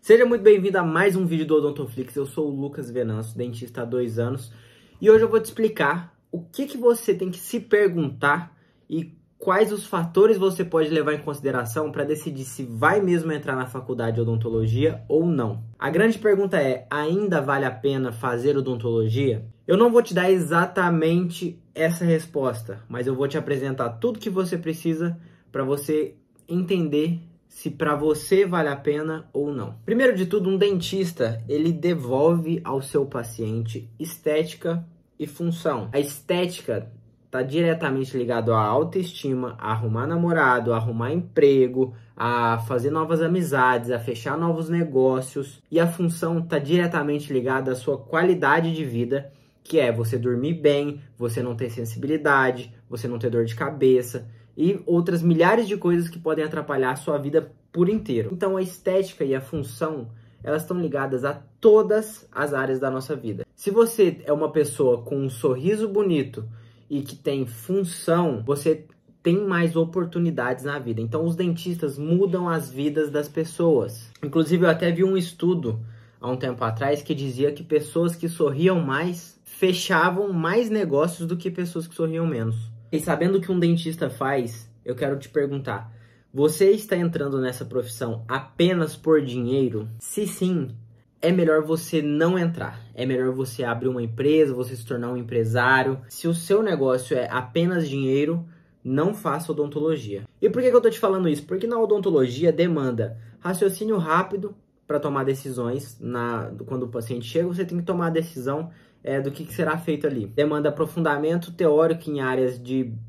Seja muito bem-vindo a mais um vídeo do Odontoflix. Eu sou o Lucas Venâncio, dentista há 2 anos, e hoje eu vou te explicar o que você tem que se perguntar e quais os fatores você pode levar em consideração para decidir se vai mesmo entrar na faculdade de odontologia ou não. A grande pergunta é, ainda vale a pena fazer odontologia? Eu não vou te dar exatamente essa resposta, mas eu vou te apresentar tudo que você precisa para você entender se para você vale a pena ou não. Primeiro de tudo, um dentista, ele devolve ao seu paciente estética e função. A estética está diretamente ligado à autoestima, a arrumar namorado, a arrumar emprego, a fazer novas amizades, a fechar novos negócios. E a função está diretamente ligada à sua qualidade de vida, que é você dormir bem, você não ter sensibilidade, você não ter dor de cabeça e outras milhares de coisas que podem atrapalhar a sua vida por inteiro. Então a estética e a função, elas estão ligadas a todas as áreas da nossa vida. Se você é uma pessoa com um sorriso bonito e que tem função, você tem mais oportunidades na vida. Então os dentistas mudam as vidas das pessoas. Inclusive eu até vi um estudo há um tempo atrás que dizia que pessoas que sorriam mais fechavam mais negócios do que pessoas que sorriam menos. E sabendo o que um dentista faz, eu quero te perguntar, você está entrando nessa profissão apenas por dinheiro? Se sim, é melhor você não entrar. É melhor você abrir uma empresa, você se tornar um empresário. Se o seu negócio é apenas dinheiro, não faça odontologia. E por que eu tô te falando isso? Porque na odontologia demanda raciocínio rápido para tomar decisões. Quando o paciente chega, você tem que tomar a decisão do que será feito ali. Demanda aprofundamento teórico em áreas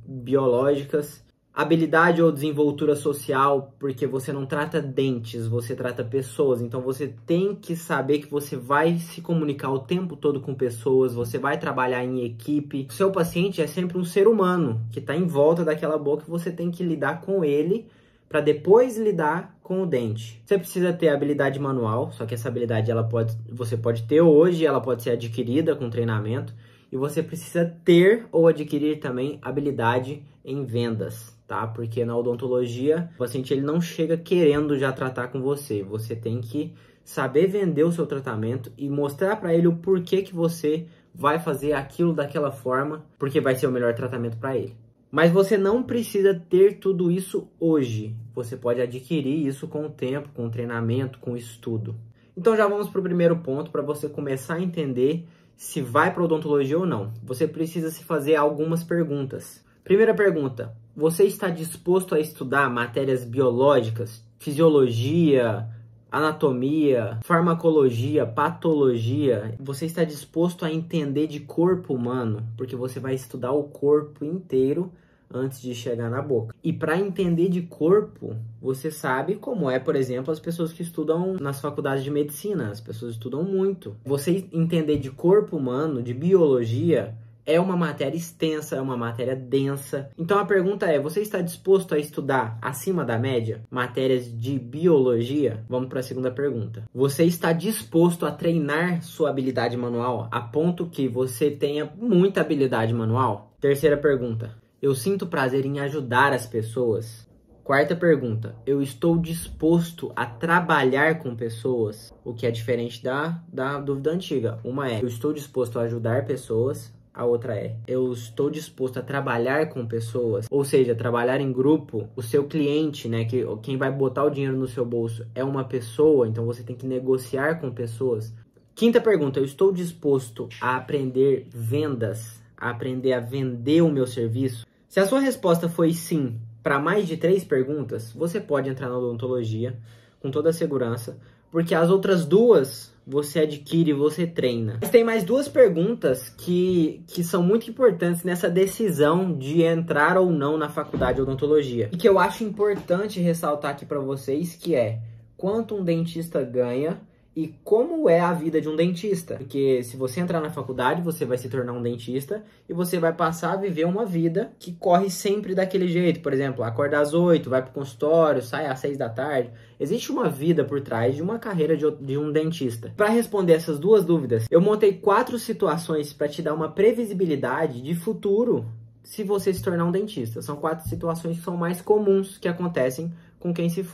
biológicas, habilidade ou desenvoltura social, porque você não trata dentes, você trata pessoas. Então você tem que saber que você vai se comunicar o tempo todo com pessoas, você vai trabalhar em equipe. O seu paciente é sempre um ser humano que está em volta daquela boca e você tem que lidar com ele para depois lidar com o dente. Você precisa ter habilidade manual, só que essa habilidade você pode ter hoje, ela pode ser adquirida com treinamento, e você precisa ter ou adquirir também habilidade em vendas, tá? Porque na odontologia, o paciente ele não chega querendo já tratar com você. Você tem que saber vender o seu tratamento e mostrar para ele o porquê que você vai fazer aquilo daquela forma, porque vai ser o melhor tratamento para ele. Mas você não precisa ter tudo isso hoje. Você pode adquirir isso com o tempo, com o treinamento, com o estudo. Então já vamos para o primeiro ponto, para você começar a entender se vai para odontologia ou não. Você precisa se fazer algumas perguntas. Primeira pergunta, você está disposto a estudar matérias biológicas, fisiologia, anatomia, farmacologia, patologia? Você está disposto a entender de corpo humano? Porque você vai estudar o corpo inteiro antes de chegar na boca. E para entender de corpo, você sabe como é, por exemplo, as pessoas que estudam nas faculdades de medicina. As pessoas estudam muito. Você entender de corpo humano, de biologia, é uma matéria extensa, é uma matéria densa. Então a pergunta é, você está disposto a estudar acima da média matérias de biologia? Vamos para a segunda pergunta. Você está disposto a treinar sua habilidade manual a ponto que você tenha muita habilidade manual? Terceira pergunta. Eu sinto prazer em ajudar as pessoas? Quarta pergunta. Eu estou disposto a trabalhar com pessoas? O que é diferente da dúvida antiga. Uma é, eu estou disposto a ajudar pessoas. A outra é, eu estou disposto a trabalhar com pessoas, ou seja, trabalhar em grupo. O seu cliente, né, quem vai botar o dinheiro no seu bolso é uma pessoa, então você tem que negociar com pessoas. Quinta pergunta, eu estou disposto a aprender vendas, a aprender a vender o meu serviço? Se a sua resposta foi sim para mais de 3 perguntas, você pode entrar na odontologia com toda a segurança, porque as outras 2 você adquire, você treina. Mas tem mais 2 perguntas que são muito importantes nessa decisão de entrar ou não na faculdade de odontologia. E que eu acho importante ressaltar aqui para vocês, que é quanto um dentista ganha e como é a vida de um dentista. Porque se você entrar na faculdade, você vai se tornar um dentista e você vai passar a viver uma vida que corre sempre daquele jeito. Por exemplo, acorda às 8, vai pro consultório, sai às 6 da tarde. Existe uma vida por trás de uma carreira de um dentista. Para responder essas 2 dúvidas, eu montei 4 situações para te dar uma previsibilidade de futuro se você se tornar um dentista. São 4 situações que são mais comuns que acontecem com quem se forma.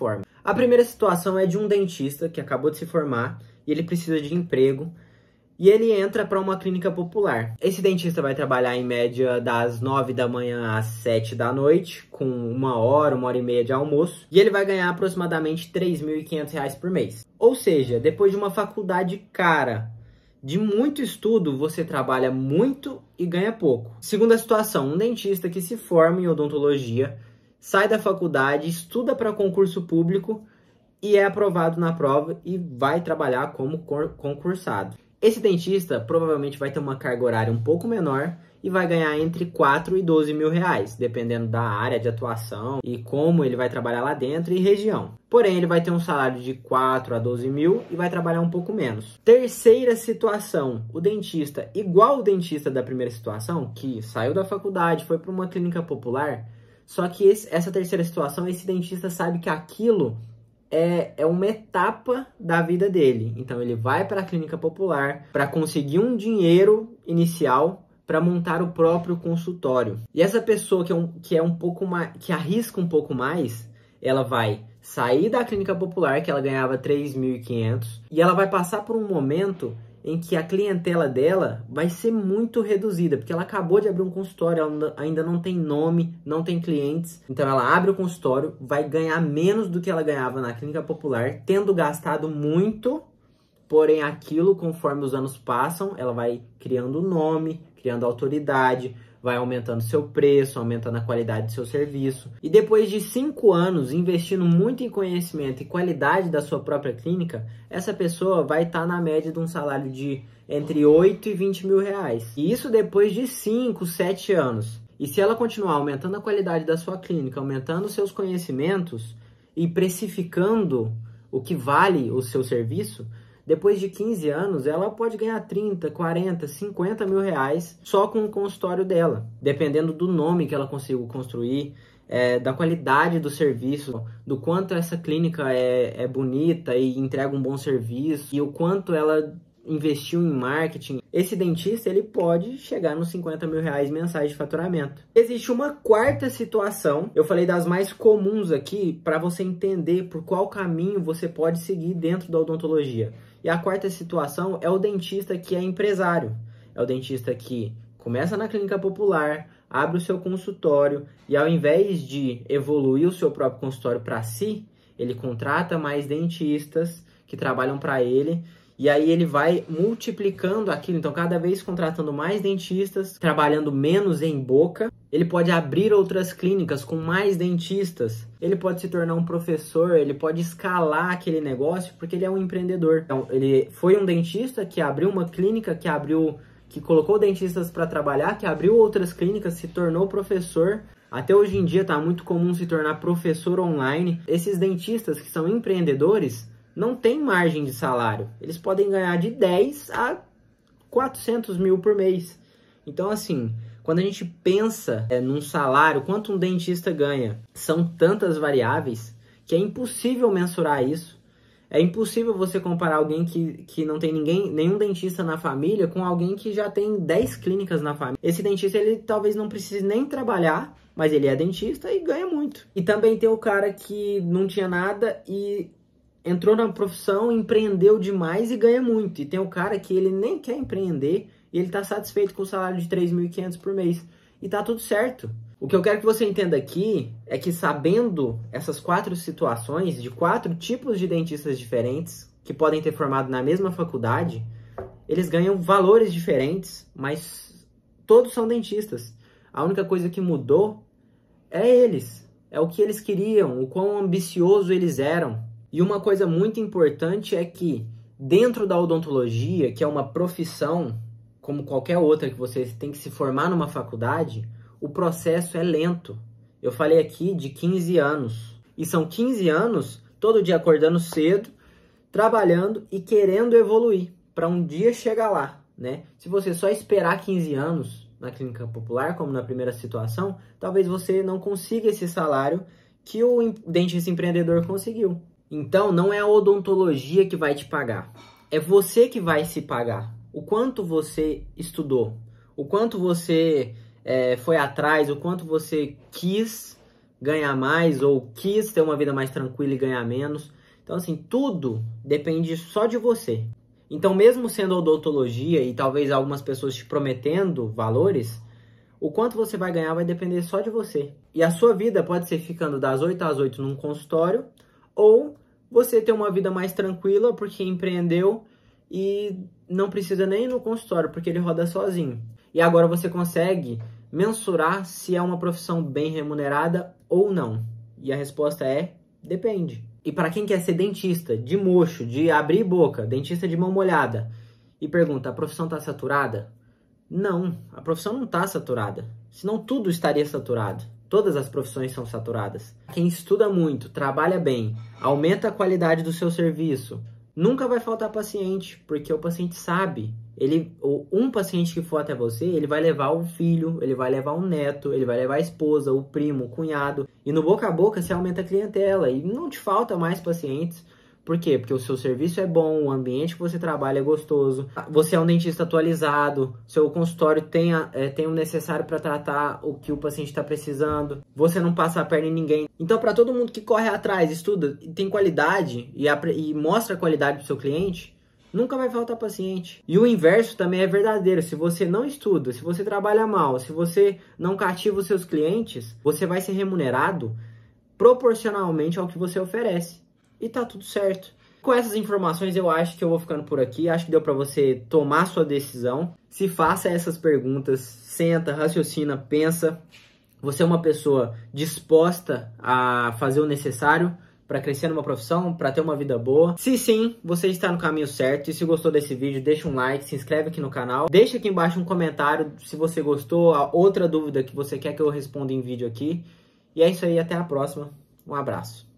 A primeira situação é de um dentista que acabou de se formar e ele precisa de emprego e ele entra para uma clínica popular. Esse dentista vai trabalhar em média das 9 da manhã às 7 da noite, com 1 hora e meia de almoço, e ele vai ganhar aproximadamente R$ 3.500 por mês. Ou seja, depois de uma faculdade cara, de muito estudo, você trabalha muito e ganha pouco. Segunda situação, um dentista que se forma em odontologia, sai da faculdade, estuda para concurso público e é aprovado na prova e vai trabalhar como concursado. Esse dentista provavelmente vai ter uma carga horária um pouco menor e vai ganhar entre 4 e 12 mil reais, dependendo da área de atuação e como ele vai trabalhar lá dentro e região. Porém, ele vai ter um salário de 4 a 12 mil e vai trabalhar um pouco menos. Terceira situação, o dentista, igual o dentista da primeira situação, que saiu da faculdade, foi para uma clínica popular, só que essa terceira situação, esse dentista sabe que aquilo é uma etapa da vida dele. Então ele vai para a clínica popular para conseguir um dinheiro inicial para montar o próprio consultório. E essa pessoa que é um pouco mais, que arrisca um pouco mais, ela vai sair da clínica popular que ela ganhava 3.500 e ela vai passar por um momento em que a clientela dela vai ser muito reduzida, porque ela acabou de abrir um consultório, ela ainda não tem nome, não tem clientes. Então ela abre o consultório, vai ganhar menos do que ela ganhava na clínica popular, tendo gastado muito, porém aquilo, conforme os anos passam, ela vai criando nome, criando autoridade, vai aumentando seu preço, aumentando a qualidade do seu serviço. E depois de 5 anos investindo muito em conhecimento e qualidade da sua própria clínica, essa pessoa vai estar na média de um salário de entre 8 e 20 mil reais. E isso depois de 5, 7 anos. E se ela continuar aumentando a qualidade da sua clínica, aumentando seus conhecimentos e precificando o que vale o seu serviço, depois de 15 anos, ela pode ganhar 30, 40, 50 mil reais só com o consultório dela, dependendo do nome que ela conseguiu construir, da qualidade do serviço, do quanto essa clínica é bonita e entrega um bom serviço e o quanto ela investiu em marketing. Esse dentista ele pode chegar nos 50 mil reais mensais de faturamento. Existe uma quarta situação, eu falei das mais comuns aqui, para você entender por qual caminho você pode seguir dentro da odontologia. E a quarta situação é o dentista que é empresário. É o dentista que começa na clínica popular, abre o seu consultório e ao invés de evoluir o seu próprio consultório para si, ele contrata mais dentistas que trabalham para ele. E aí ele vai multiplicando aquilo, então cada vez contratando mais dentistas, trabalhando menos em boca. Ele pode abrir outras clínicas com mais dentistas. Ele pode se tornar um professor, ele pode escalar aquele negócio porque ele é um empreendedor. Então ele foi um dentista que abriu uma clínica, que colocou dentistas para trabalhar, que abriu outras clínicas, se tornou professor. Até hoje em dia está muito comum se tornar professor online. Esses dentistas que são empreendedores não tem margem de salário. Eles podem ganhar de 10 a 400 mil por mês. Então, assim, quando a gente pensa num salário, quanto um dentista ganha, são tantas variáveis que é impossível mensurar isso. É impossível você comparar alguém que não tem nenhum dentista na família com alguém que já tem 10 clínicas na família. Esse dentista, ele talvez não precise nem trabalhar, mas ele é dentista e ganha muito. E também tem o cara que não tinha nada e entrou na profissão, empreendeu demais e ganha muito. E tem o cara que ele nem quer empreender e ele está satisfeito com o salário de 3.500 por mês. E tá tudo certo. O que eu quero que você entenda aqui é que sabendo essas 4 situações de 4 tipos de dentistas diferentes que podem ter formado na mesma faculdade, eles ganham valores diferentes, mas todos são dentistas. A única coisa que mudou é eles. É o que eles queriam, o quão ambicioso eles eram. E uma coisa muito importante é que dentro da odontologia, que é uma profissão como qualquer outra que você tem que se formar numa faculdade, o processo é lento. Eu falei aqui de 15 anos. E são 15 anos todo dia acordando cedo, trabalhando e querendo evoluir para um dia chegar lá, né? Se você só esperar 15 anos na clínica popular, como na primeira situação, talvez você não consiga esse salário que o dentista empreendedor conseguiu. Então, não é a odontologia que vai te pagar. É você que vai se pagar. O quanto você estudou, o quanto você foi atrás, o quanto você quis ganhar mais ou quis ter uma vida mais tranquila e ganhar menos. Então, assim, tudo depende só de você. Então, mesmo sendo odontologia e talvez algumas pessoas te prometendo valores, o quanto você vai ganhar vai depender só de você. E a sua vida pode ser ficando das 8 às 8 num consultório, ou você ter uma vida mais tranquila porque empreendeu e não precisa nem ir no consultório porque ele roda sozinho. E agora você consegue mensurar se é uma profissão bem remunerada ou não. E a resposta é: depende. E para quem quer ser dentista, de mocho, de abrir boca, dentista de mão molhada, e pergunta, a profissão está saturada? Não, a profissão não está saturada. Senão tudo estaria saturado. Todas as profissões são saturadas. Quem estuda muito, trabalha bem, aumenta a qualidade do seu serviço, nunca vai faltar paciente, porque o paciente sabe. Um paciente que for até você, ele vai levar o filho, ele vai levar o neto, ele vai levar a esposa, o primo, o cunhado. E no boca a boca você aumenta a clientela e não te falta mais pacientes. Por quê? Porque o seu serviço é bom, o ambiente que você trabalha é gostoso, você é um dentista atualizado, seu consultório tem o necessário para tratar o que o paciente está precisando, você não passa a perna em ninguém. Então, para todo mundo que corre atrás, estuda, tem qualidade e mostra a qualidade para o seu cliente, nunca vai faltar paciente. E o inverso também é verdadeiro. Se você não estuda, se você trabalha mal, se você não cativa os seus clientes, você vai ser remunerado proporcionalmente ao que você oferece. E tá tudo certo. Com essas informações eu acho que eu vou ficando por aqui. Acho que deu para você tomar sua decisão. Se faça essas perguntas, senta, raciocina, pensa. Você é uma pessoa disposta a fazer o necessário para crescer numa profissão, para ter uma vida boa? Se sim, você está no caminho certo. E se gostou desse vídeo, deixa um like, se inscreve aqui no canal. Deixa aqui embaixo um comentário se você gostou, outra dúvida que você quer que eu responda em vídeo aqui. E é isso aí, até a próxima. Um abraço.